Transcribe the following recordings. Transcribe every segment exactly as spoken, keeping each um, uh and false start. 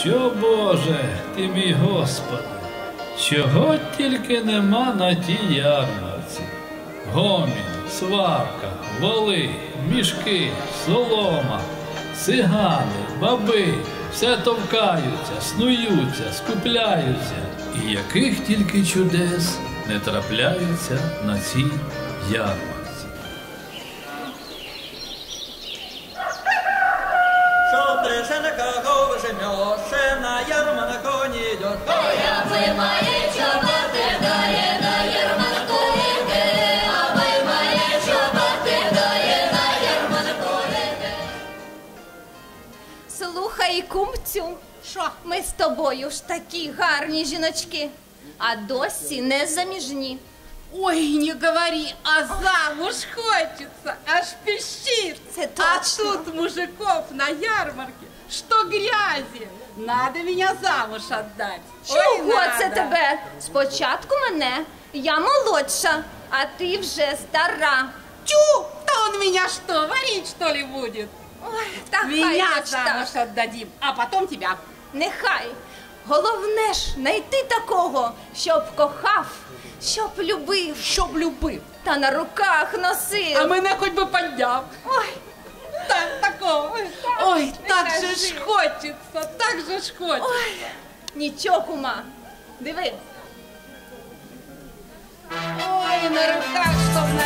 що, Боже, ти мій Господи, чого тільки нема на тій ярмарці. Гомін, сварка, воли, мішки, солома, цигани, баби, все товкаються, снуються, скупляються. І яких тільки чудес не трапляються на цій ярмарці. На ярмарку не идет. Ой, вы мои чоботы, дае на ярмарку иди, а вы мои чоботи, дає на ярмарку іди. Слухай, кумцю, Що? ми з тобою ж такі гарні жіночки, а досі не заміжні. Ой, не говори, а замуж хочется, аж пищит. Це А точно. тут мужиков на ярмарке, что грязи. Надо меня замуж отдать. Ой, Чого це надо. тебе? Спочатку мене, я молодша, а ти вже стара. Тю, да он меня что, варить что ли будет? Ой, та хай Меня хоч замуж так. отдадим, а потом тебя. Нехай. Головне ж знайти такого, щоб кохав, щоб любив, Щоб любив. та на руках носив. А мене хоч би подняв. Ой, Так, такого. Ой, так же ж хочеться, так же ж хочеться. ой, нічого, кума. Диви. Ой, на руках, чтоб на...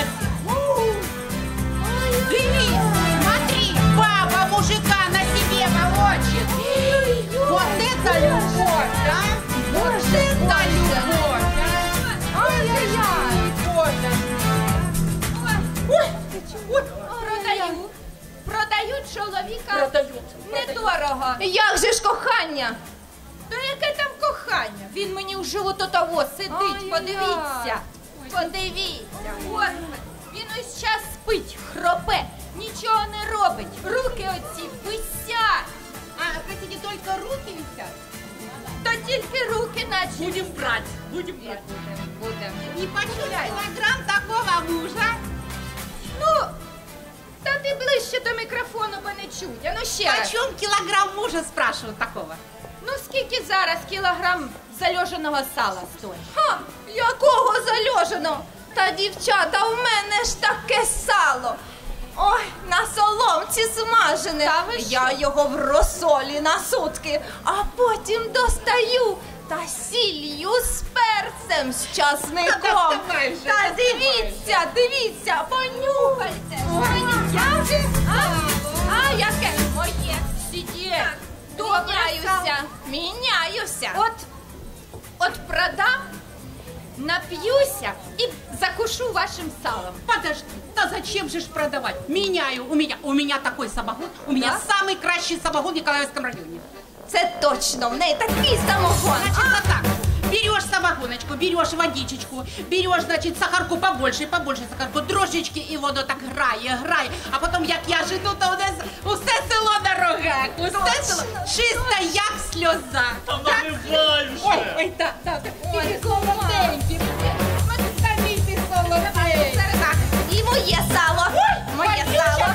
Дивись, смотри, баба мужика на себе волочит. Вот это любовь, да? Вот это любовь, а? Ай-яй-яй. Любовь. Ой, ой, продаю. Продаю чоловіка. Продают. Недорого. Як же ж кохання? То яке там кохання? Він мені в животу того сидить, Ай-яй. подивіться. Подивіться. От, він ось час спить, хропе, нічого не робить. Руки оці висять. А, кстати, не только руки висят. То тільки руки наче. Будем брать, будем брать. Будем. И почему килограмм такого мужа? Ну, та ти ближче до мікрофону, бо не чуть. А ну ще раз. Почем килограмм мужа, спрашивают такого? Ну скільки зараз кілограм зальоженого сала стоїть? Ха, якого зальоженого? Та, дівчата, у мене ж таке сало. Ой, на соломці смажене. Та ви Я його в розсолі на сутки, а потім достаю та сіллю з перцем, з часником. Та доставай вже, Та доставай дивіться, дивіться, понюхайте. Я вже, а, а яке моє? Сидіть. Міняюся, міняюся. От, от продам, нап'юся і закушу вашим салом. Подожди, да зачем же ж продавать? Меняю, у меня, у меня такой самогон, у меня Да? самый кращий самогон в Николаевском районе. Це точно, в неї такий самогон. Значит, вот так. Берешь самогоночку, берешь водичечку, берешь, значит, сахарку побольше, побольше сахарку, дрожжечки, і воно так грає, грає. А потім, як я жду, то у нас усе село на рогах, усе село чисто, як сльоза. Так? Ой, ой, так, так. Ой, солоденький. Ставіть солоденький. Так, і моє сало. Моє сало.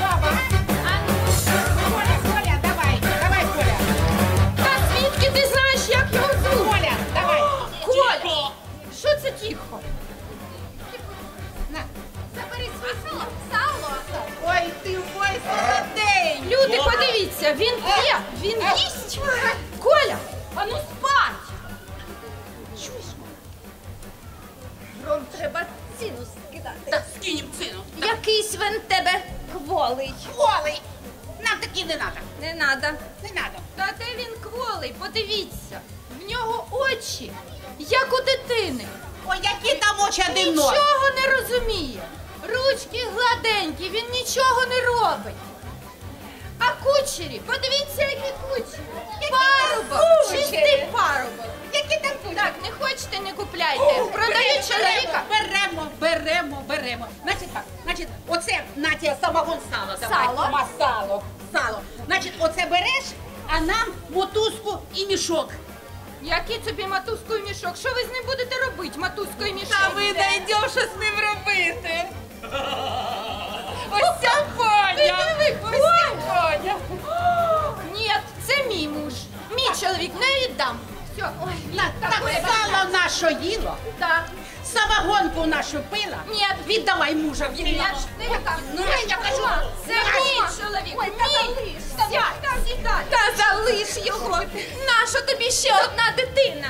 Коля, Коля, давай, давай, Коля. Та звідки ти знаєш, як його звуть? Коля, давай. Коля, що це тихо? На. Забери своє сало. Сало. Ой, ти мой солоденький. Люди, подивіться, він п'є, він їсть. Коля, а ну спать. Чуєш? Ром, треба ціну скидати. Так, скинем ціну. Якийсь він тебе кволий. Кволий. Нам такі не надо. Не надо. Не надо. Та де він кволий, подивіться. В нього очі, як у дитини. Ой, які там очі один ноль. Нічого не розуміє. Ручки гладенькі, він нічого не робить. А кучері, подивіться, які кучері. Парубок, кучері? чистий парубок. Які там кучері? Так, не хочете, не купляйте. Продаю чоловіка. Беремо, беремо, беремо. Значить так, значить, оце, Натя, самогон сало. Давай. Сало? Ма, сало, сало. Значить, оце береш, а нам мотузку і мішок. Який тобі матузку і мішок? Що ви з ним будете робити, матузку і мішок? Та ми знайдемо, що з ним робити. Ось ця поня. Ось ця поня. Ні, це мій муж. Мій чоловік. чоловік, не віддам. Все, ой, На, так сало наше їло, Так. самогонку нашу пила. Ні. Віддавай мужа в Ні, кімнату. не віддам. Ну, я кажу, Це мій чоловік. Ой, та залиш. Сядь. Та залиш його. Нащо тобі ще одна дитина?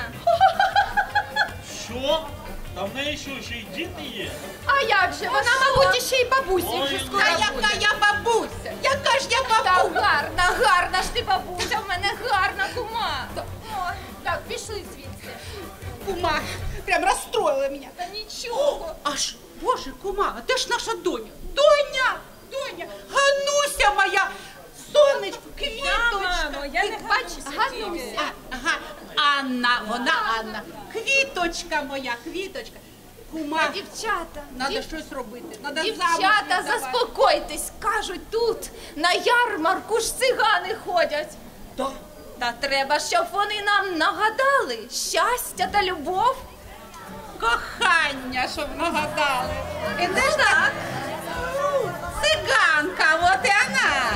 Що? Та в неї що, ще й діти є? А як же? Вона, мабуть, ще й бабусі вже Ой, скоро Та буде. яка я бабуся? Яка ж я Та бабуся? гарна, гарна ж ти бабуся, в мене гарна кума. Ой, так, пішли звідси. Кума, прям розстроїла мене. Та нічого. Аж, боже, кума, а де ж наша доня? Доня! Доня! Гануся моя! Сонечко, квіточка! мамо, я не бачу, Гануся. А, ага, Анна, вона Анна. Квіточка моя, квіточка. Кума, Дівчата, треба дів- щось робити. Надо дівчата, замуж віддавати. заспокойтесь. Кажуть, тут на ярмарку ж цигани ходять. Да. Та треба, щоб вони нам нагадали щастя та любов. Кохання, щоб нагадали. І де ж так? Циганка, от і вона.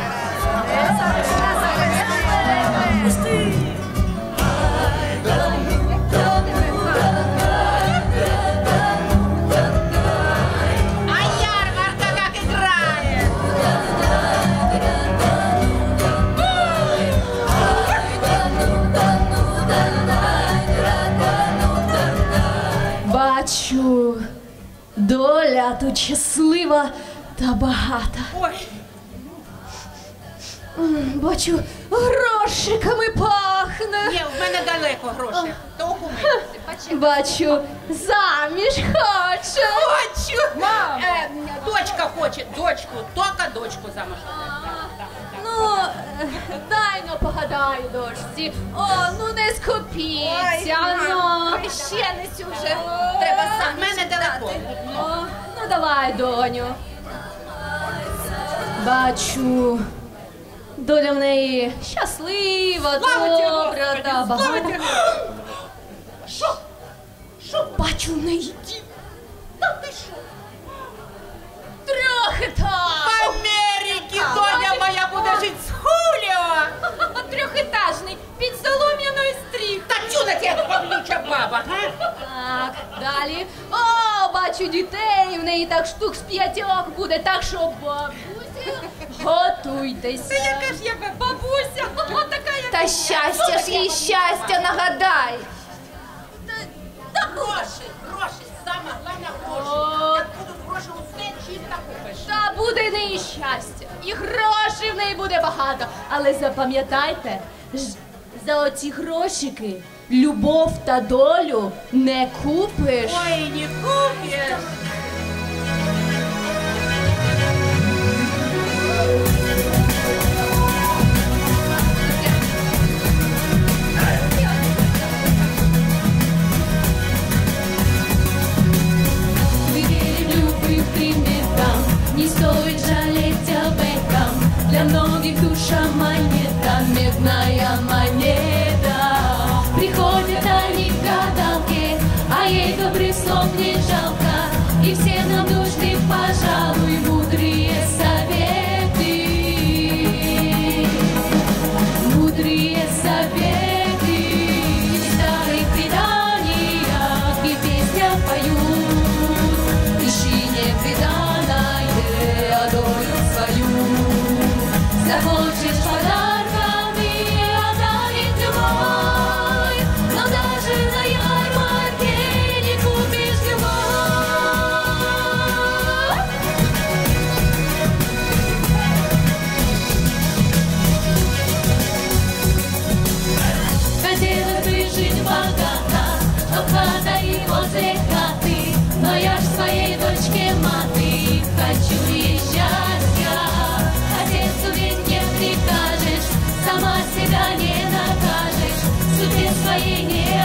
А ярмарка как играет. Бачу, доля тут щаслива та багата. Ой, М, Бачу, грошиками пахне. ні, в мене далеко гроші. То у куми. Бачу, заміж хоче. Хочу! Мам! Е, дочка хоче, дочку, тільки дочку замуж. Ну, е, дай но погадаю дочці. О, ну не скупіться, ну. Хрещеницю вже треба В заміж мене далеко. дати. О, ну давай, доню. Бачу, доля в неї щаслива, Слава тебе, добра Господи, та слава багата. тебе. Що? Що? Бачу в неї дім. Та ти що? Трохи В так. Америці доня моя буде жити з Хуліо. Трьохетажний, під солом'яною стріх. Та чу на тебе, павлюча баба, га? Так, далі. О, бачу дітей, в неї так штук з п'ятьох буде, так що бабусі, готуйтеся. Яка ж я бабуся? О, така я. Та щастя ж їй щастя нагадай. Та гроші, гроші, саме головне гроші. О. Як будуть гроші, усе чисто купиш. Та буде в неї щастя, і грошей в неї буде багато. Але запам'ятайте, ж- за оці грошики любов та долю не купиш. Ой, не купиш. Любых примеркам не стоит жалеть об этом. Для многих душа монета, медная монета. Приходят они к гадалке, а ей добрых слов не жалко. И всем нам нужны, пожалуй, мудрые советы. Мудрые советы. В старых преданиях и песнях поют. Ищи непреданное, а долю свою. Захочешь подарками одарить любовь, но даже на ярмарке не купишь любовь. Хотелось бы жить богато, чтоб хата и возле хаты, но я ж своей дочке маты, хочу ей счастья. Отецу ведь не прикажешь, сама себя не накажешь, судьбе своей не